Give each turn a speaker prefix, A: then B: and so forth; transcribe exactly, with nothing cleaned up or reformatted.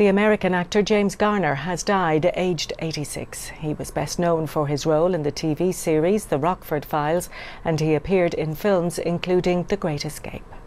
A: The American actor James Garner has died, aged eighty-six. He was best known for his role in the T V series The Rockford Files, and he appeared in films including The Great Escape.